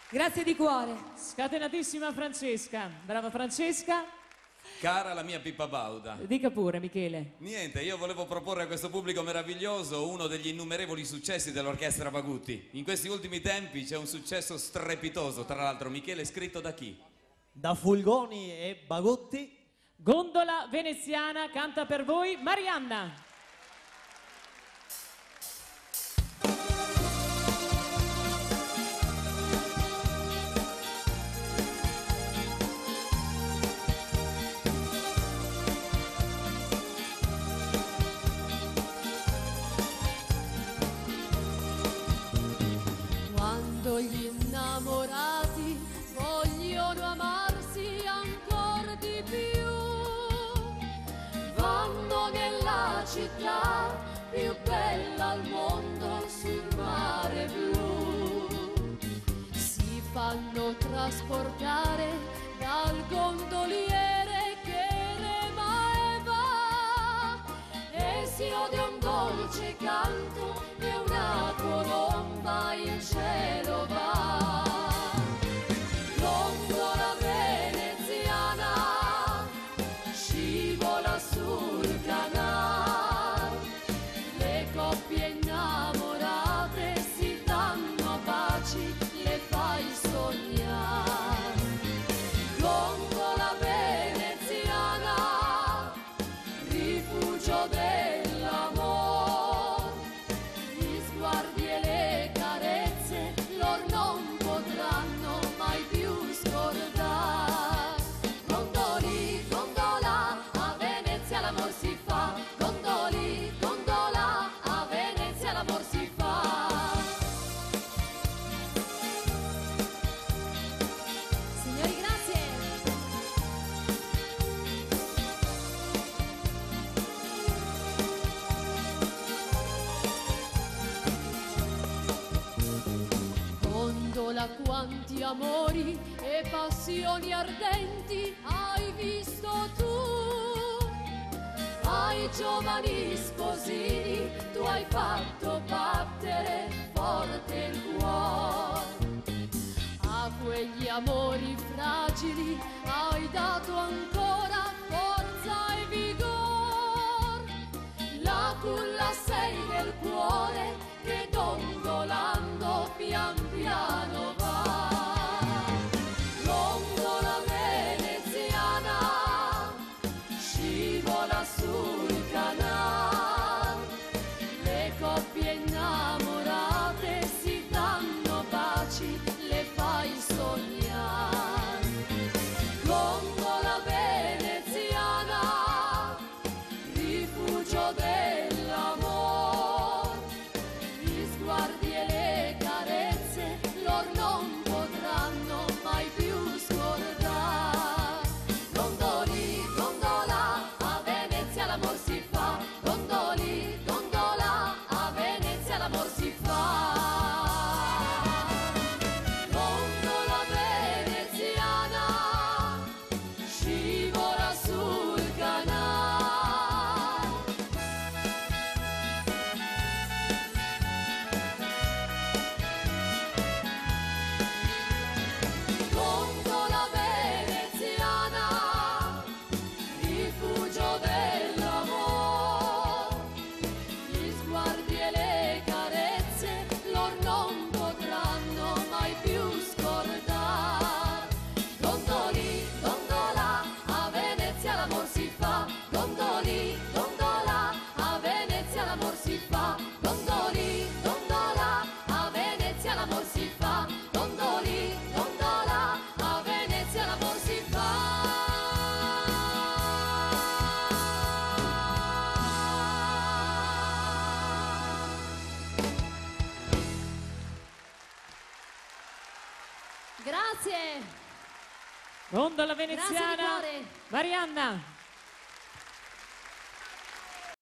Grazie di cuore. Scatenatissima Francesca. Brava Francesca. Cara la mia Pippa Bauda. Dica pure, Michele. Niente, io volevo proporre a questo pubblico meraviglioso uno degli innumerevoli successi dell'orchestra Bagutti. In questi ultimi tempi c'è un successo strepitoso, tra l'altro. Michele, scritto da chi? Da Fulgoni e Bagutti. Gondola veneziana canta per voi Marianna. Quando gli innamorati vogliono amarsi ancora di più, vanno nella città più bella al mondo sul mare blu, si fanno trasportare dal gondoliere che rema e va, e si odia un dolce canto e una colomba in cielo va. Gondola veneziana scivola sul canale, le coppie innamorate si danno baci, le fai sognare. Gondola veneziana, rifugio dell'amor, gli sguardi e le carezze lor non potranno mai più scordare. Gondoli, gondola, a Venezia l'amor si fa. Gondoli, gondola, a Venezia l'amor si fa. Signori, grazie. Gondola, quanti amori e passioni ardenti hai visto tu, ai giovani sposini tu hai fatto battere forte il cuore, a quegli amori fragili hai dato ancora forza e vigor, la culla sei del cuore che dondolando pian piano va. Gondola veneziana scivola sul canale, le coppie innamorate si danno baci, le fai sognare. Gondola veneziana, rifugio dell'amor, gli sguardi e le carezze lor non potranno mai più scordare. Gondoli, gondola, a Venezia l'amor si fa. Gondoli, gondola, a Venezia l'amor si fa. Gondola veneziana scivola sul canale. Gondola veneziana, rifugio dell'amor, gli sguardi e le carezze lor non potranno mai più scordare. Gondoli, gondola, a Venezia l'amor si fa. Gondoli, gondola, a Venezia l'amor si fa. Gondoli, gondola, a Venezia l'amor si fa. Gondoli, gondola, a Venezia l'amor si fa. Grazie. Gondola Grazie di veneziana cuore. Marianna.